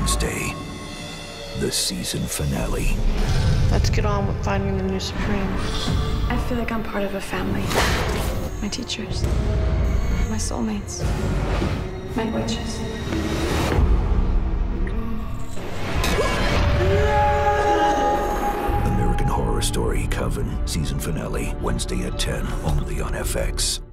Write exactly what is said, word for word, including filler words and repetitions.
Wednesday, the season finale. Let's get on with finding the new Supreme. I feel like I'm part of a family. My teachers, my soulmates, my witches. American Horror Story Coven, season finale, Wednesday at ten, only on F X.